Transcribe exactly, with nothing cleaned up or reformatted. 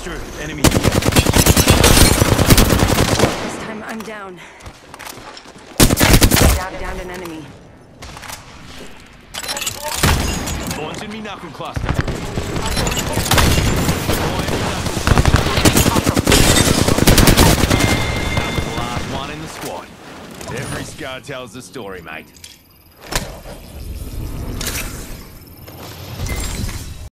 Monster, enemy here. This time I'm down. Down, down an enemy. Launching me knuckle cluster. That was the last one in the squad. Every scar tells the story, mate.